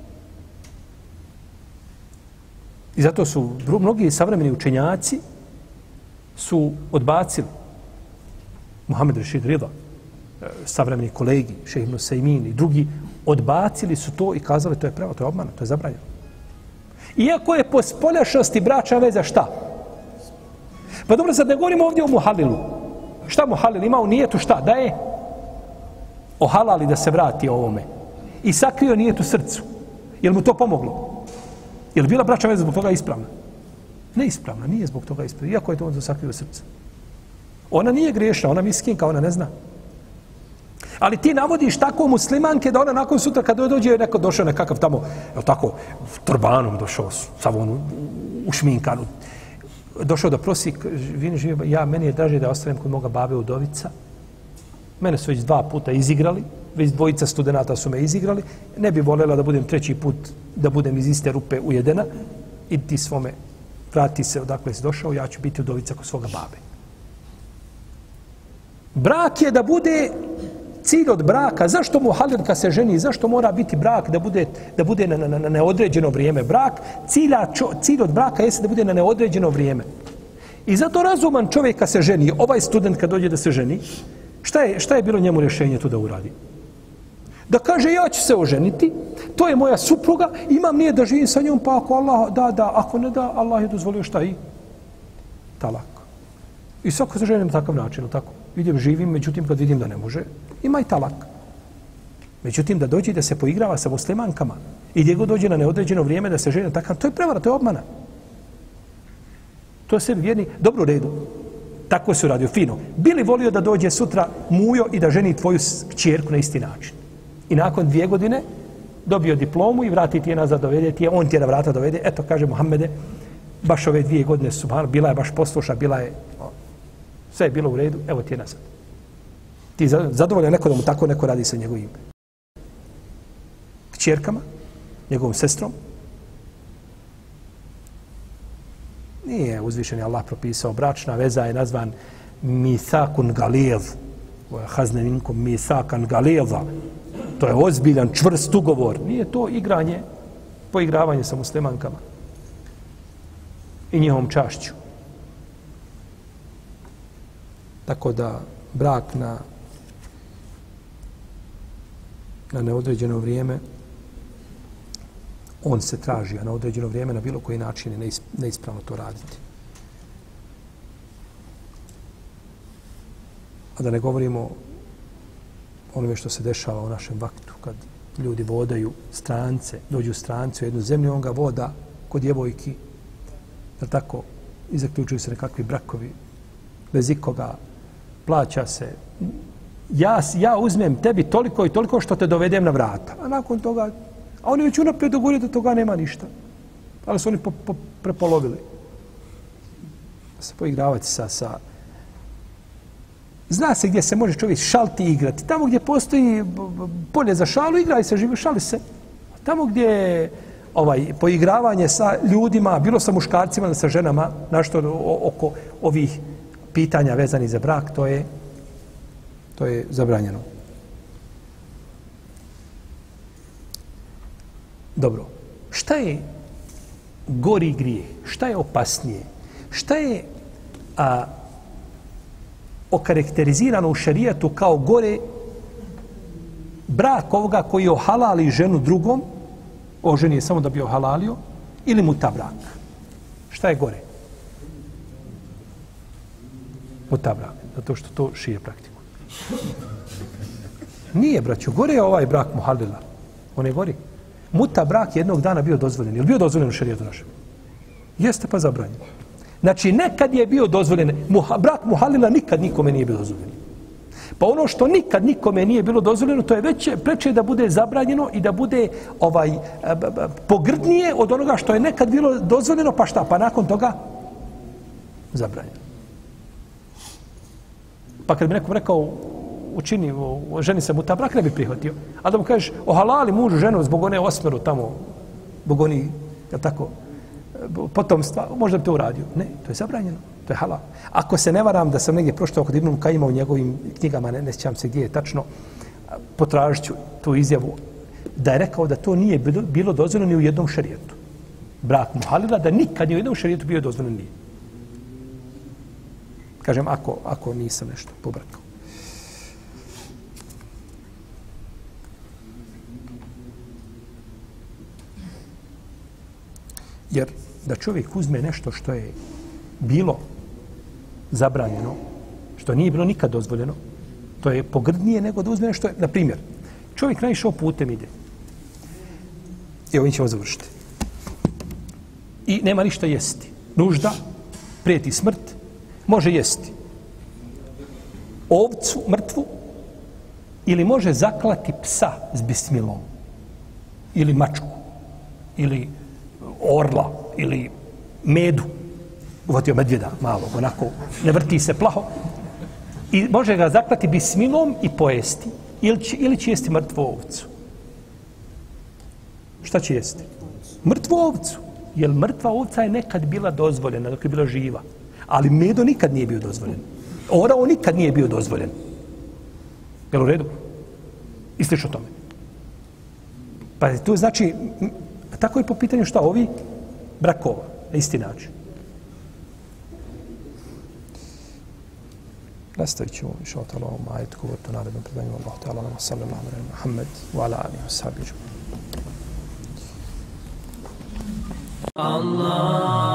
I zato su mnogi savremeni učenjaci su odbacili Muhammed Rešid Rida, savremeni kolegi, Šejh Ibn Usejmin i drugi, odbacili su to i kazali to je pravo, to je obmana, to je zabranjeno. Iako je po spoljašnosti bračna veza šta? Pa dobro, sad ne govorimo ovdje o muhalilu. Šta mu halil ima u nijetu, šta? Da je ohalali da se vrati ovome. I sakrio nijet u srcu. Je li mu to pomoglo? Je li bila braća veza zbog toga ispravna? Neispravna, nije zbog toga ispravna. Iako je to on sakrio u srcu. Ona nije griješna, ona miskinka, ona ne zna. Ali ti navodiš tako muslimanke da ona nakon sutra kad dođe neko došao nekakav tamo, je tako, turbanom došao, sav on u šminkanu, došao da prosi, ja, meni je draže da ostavim kod moga babe Udovica. Mene su već 2 puta izigrali, već 2 studenata su me izigrali. Ne bi voljela da budem 3. put, da budem iz iste rupe ujedena. I ti svome, vrati se odakle si došao, ja ću biti Udovica kod svoga babe. Brak je da bude cilj od braka. Zašto mu halil kad se ženi? Zašto mora biti brak da bude na neodređeno vrijeme? Brak, cilj od braka jeste da bude na neodređeno vrijeme. I zato razuman čovjek kad se ženi, ovaj student kad dođe da se ženi, šta je bilo njemu rješenje tu da uradi? Da kaže, ja ću se oženiti, to je moja supruga, imam nije da živim sa njom, pa ako Allah da, ako ne da, Allah je dozvolio šta i? Talak. I svako se ženi na takav način, tako. Vidim, živim, međutim, kad vidim da ne može, ima i talak. Međutim, da dođe da se poigrava sa muslimankama i gdje god dođe na neodređeno vrijeme da se ženi na takav, to je prevara, to je obmana. To se vjerni, dobro u redu. Tako se uradio, fino. Bili volio da dođe sutra mujo i da ženi tvoju kćerku na isti način. I nakon 2 godine dobio diplomu i vrati ti je nazad, dovede ti je, on ti je na vrata dovede. Eto, kaže Muhammede, baš ove 2 godine su, bila je baš posluša, bila je, sve je bilo u redu, evo ti je nazad. Ti zadovoljan neko da mu tako neko radi sa njegovim kćerkama, njegovom sestrom. Nije uzvišeni Allah propisao, bračna veza je nazvan mithakun galil, hazneninkom mithakan galilza. To je ozbiljan, čvrst ugovor. Nije to igranje, poigravanje sa muslimankama i njihovom čašću. Tako da brak na neodređeno vrijeme on se traži, a na određeno vrijeme na bilo koji način je neispravno to raditi. A da ne govorimo onome što se dešava u našem vaktu, kad ljudi vodaju strance, dođu stranci u jednu zemlju, on ga voda kod djevojki, da tako izaključuju se nekakvi brakovi, bez ikoga, plaća se. Ja uzmem tebi toliko i toliko što te dovedem na vrata. A nakon toga, a oni već unaprijed dogovorili da toga nema ništa. Ali su oni prepolovili. Da se poigravati sa... Zna se gdje se može čovjek šalti i igrati. Tamo gdje postoji polje za šalu, igraj se, živi, šali se. Tamo gdje je poigravanje sa ljudima, bilo sa muškarcima ili sa ženama, našto oko ovih pitanja vezani za brak, to je zabranjeno. Dobro, šta je gori grijeh? Šta je opasnije? Šta je okarakterizirano u šerijatu kao gore brak ovoga koji ohalali ženu drugom, oženi je samo da bi ohalalio, ili muta brak? Šta je gore? Muta brak, zato što to šije praktiku. Nije, braću, gore je ovaj brak muhalila. On je gori. Muta brak jednog dana bio dozvoljen. Je li bio dozvoljen u šerijatu našem? Jeste, pa zabranjen. Znači, nekad je bio dozvoljen. Brak muhalila nikad nikome nije bio dozvoljen. Pa ono što nikad nikome nije bilo dozvoljeno, to je već preče da bude zabranjeno i da bude pogrdnije od onoga što je nekad bilo dozvoljeno, pa šta? Pa nakon toga zabranjeno. Pa kad bi nekom rekao, učini, ženi se muta brak, ne bi prihvatio. A da mu kažeš, ohalali mužu ženu zbog one 8 tamo, zbog oni, je tako, potomstva, možda bi to uradio. Ne, to je zabranjeno, to je halal. Ako se ne varam da sam negdje pročitao kod Ibn Kajima u njegovim knjigama, ne sjećam se gdje je tačno, potražit ću tu izjavu, da je rekao da to nije bilo dozvoljeno ni u jednom šerijetu. Brak muhalila, da nikad ni u jednom šerijetu bio dozvoljeno nije. Kažem, ako nisam nešto pobrakao. Jer da čovjek uzme nešto što je bilo zabranjeno što nije bilo nikad dozvoljeno, to je pogrdnije nego da uzme nešto, na primjer, čovjek naišao putem ide. Evo, mi ćemo završiti. I nema ništa jesti. Nužda, prijeti smrt, može jesti ovcu mrtvu ili može zaklati psa s bismilom ili mačku ili orla ili medu. Uvatio medvjeda malo, onako, ne vrti se plaho. I može ga zaklati bismilom i pojesti. Ili će jesti mrtvu ovcu. Šta će jesti? Mrtvu ovcu. Jer mrtva ovca je nekad bila dozvoljena dok je bila živa. Ali medo nikad nije bio dozvoljen. Orao nikad nije bio dozvoljen. Jel u redu? I slično tome. Pa to znači, tako je po pitanju šta ovi brakova, na isti način. Nastavit ćemo više o ovom ajetu govoriti o narednom predanju. Allahu ta'ala, nama sallallahu alaihi wa Muhammed, wa ala alihi wa sahbihi. Allah